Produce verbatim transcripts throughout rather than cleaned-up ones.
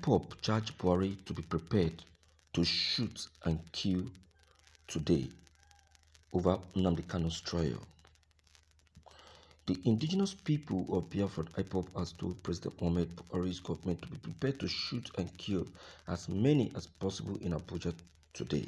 IPOB charged Buhari to be prepared to shoot and kill today over Nnamdi Kanu's trial. The indigenous people of Biafra, IPOB, has told President Mohamed Buhari's government to be prepared to shoot and kill as many as possible in Abuja today.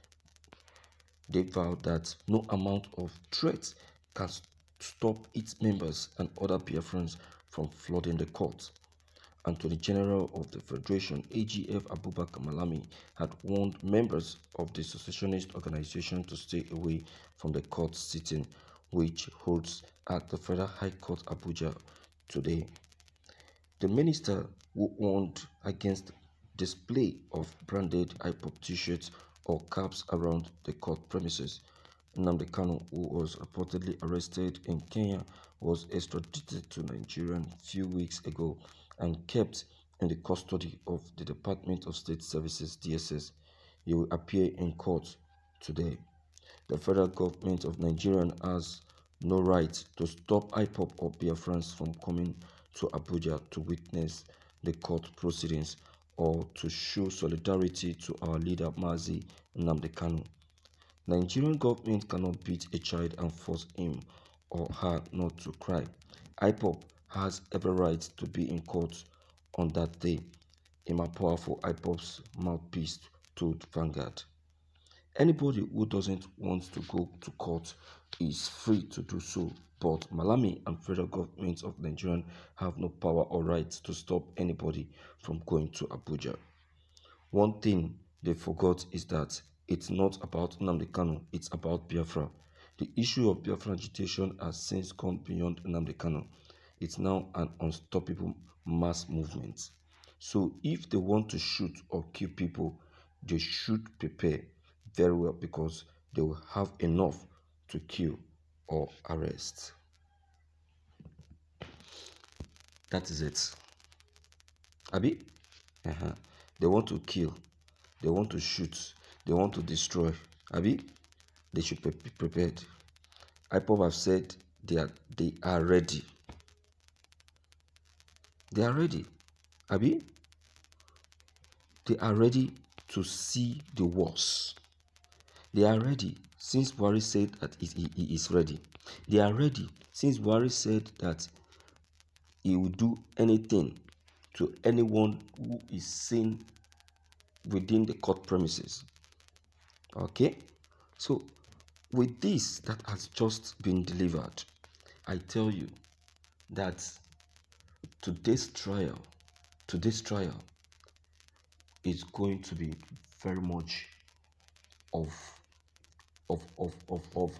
They vowed that no amount of threats can stop its members and other Biafrans from flooding the courts. Attorney General of the Federation, A G F Abubakar Malami, had warned members of the secessionist organization to stay away from the court sitting, which holds at the Federal High Court Abuja today. The minister, who warned against display of branded IPOB t-shirts or caps around the court premises. Nnamdi Kanu, who was reportedly arrested in Kenya, was extradited to Nigeria a few weeks ago and kept in the custody of the Department of State Services D S S. He will appear in court today. The federal government of Nigeria has no right to stop IPOB or Biafrans from coming to Abuja to witness the court proceedings or to show solidarity to our leader Mazi Nnamdi Kanu. Nigerian government cannot beat a child and force him or her not to cry. IPOB has every right to be in court on that day. In a powerful IPOB's mouthpiece told Vanguard. Anybody who doesn't want to go to court is free to do so, but Malami and federal government of Nigeria have no power or right to stop anybody from going to Abuja. One thing they forgot is that it's not about Nnamdi Kanu, it's about Biafra. The issue of Biafra agitation has since gone beyond Nnamdi Kanu. It's now an unstoppable mass movement. So if they want to shoot or kill people, they should prepare very well because they will have enough to kill or arrest. That is it. Abi? Uh-huh. They want to kill, they want to shoot, they want to destroy. Abi? They should be prepared. IPOB have said they are, they are ready. They are ready. Abi? They are ready to see the worst. They are ready since Buhari said that he, he is ready. They are ready since Buhari said that he will do anything to anyone who is seen within the court premises. Okay? So, with this that has just been delivered, I tell you that today's trial, today's trial is going to be very much of of of of of,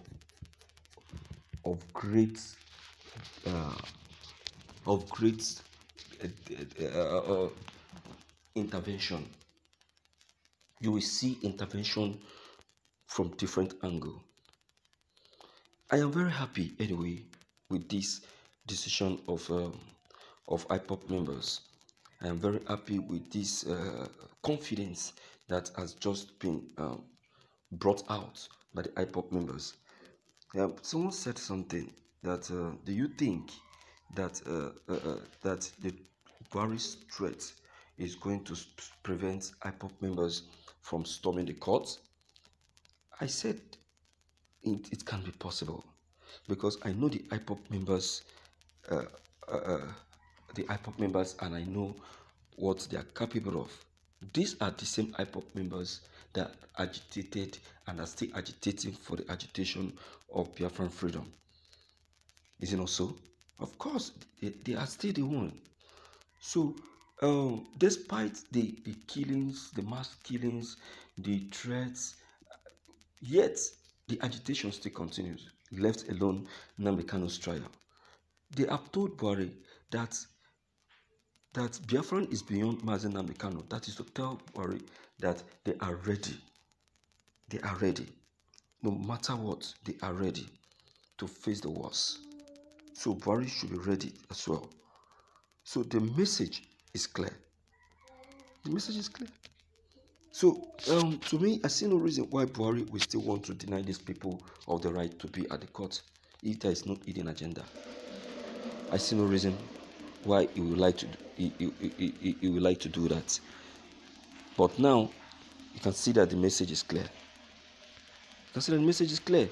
of great uh, of great uh, uh, uh, intervention. You will see intervention from different angles. I am very happy anyway with this decision of um, of IPOB members. I am very happy with this uh, confidence that has just been um, brought out by the IPOB members. Um, someone said something that uh, do you think that uh, uh, uh, that the Buhari's threat is going to prevent IPOB members from storming the courts? I said it, it can be possible because I know the IPOB members, uh, uh, uh, the IPOB members, and I know what they are capable of. These are the same IPOB members that agitated and are still agitating for the agitation of Biafran freedom. Is it not so? Of course, they, they are still the one. So, um, despite the, the killings, the mass killings, the threats, yet the agitation still continues, left alone Nnamdi Kanu's trial. They have told Buhari that that Biafran is beyond Mazi Nnamdi Kanu. That is to tell Buhari that they are ready. They are ready. No matter what, they are ready to face the worst. So Buhari should be ready as well. So the message is clear. The message is clear. So um, to me, I see no reason why Buhari will still want to deny these people of the right to be at the court if there is no hidden agenda. I see no reason why he would like to he, he, he, he, he would like to do that. But now you can see that the message is clear. You can see that the message is clear.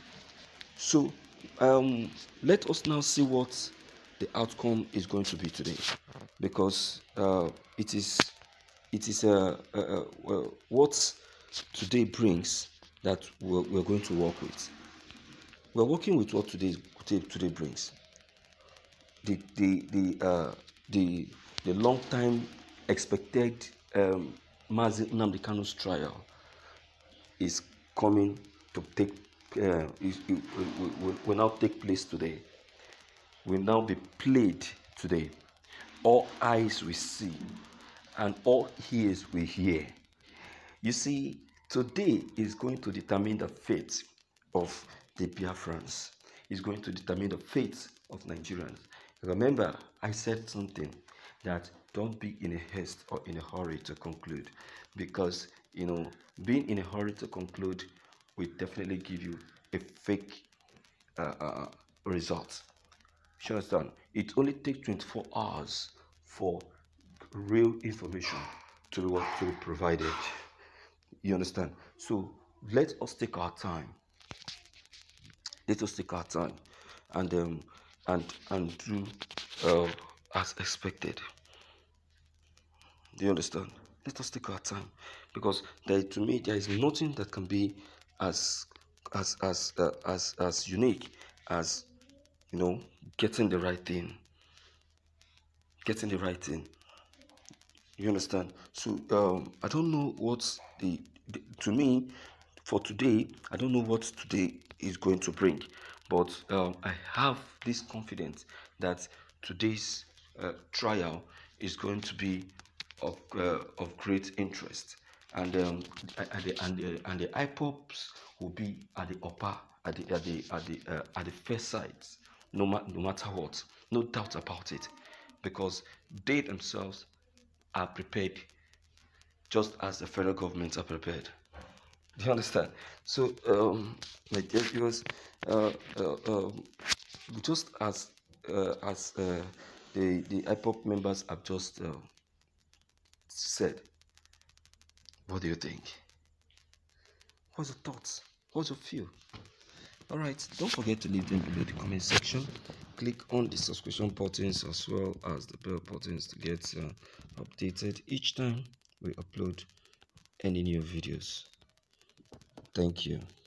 So um, let us now see what the outcome is going to be today, because uh, it is it is uh, uh, uh, well, what today brings that we're, we're going to work with. We're working with what today today brings. The the the uh, the the long time expected um, Mazi Nnamdi Kanu's trial is coming to take uh, is, it, will, will, will now take place today. Will now be played today. All eyes will see, and all ears will hear. You see, today is going to determine the fate of the Biafrans. It's going to determine the fate of Nigerians. Remember, I said something that don't be in a haste or in a hurry to conclude, because you know being in a hurry to conclude will definitely give you a fake uh, uh, result. You understand? It only takes twenty-four hours for real information to be, what, to be provided. You understand? So let us take our time. Let us take our time, and um, and and do uh, as expected. Do you understand? Let us take our time, because there, to me, there is nothing that can be as as as uh, as as unique as you know getting the right thing. Getting the right thing. You understand? So um, I don't know what the, the to me for today. I don't know what today is going to bring, but um, I have this confidence that today's uh, trial is going to be of uh, of great interest, and um, and the and the, and the I P O Bs will be at the upper at the at the at the uh, at the first sides, no, ma- no matter what, no doubt about it, because they themselves are prepared just as the federal government are prepared. Do you understand? So, um, my dear viewers, uh, uh, um, just as uh, as uh, the the I P O B members have just uh, said, what do you think? What's your thoughts? What's your feel? All right, don't forget to leave them below the comment section. Click on the subscription buttons as well as the bell buttons to get uh, updated each time we upload any new videos. Thank you.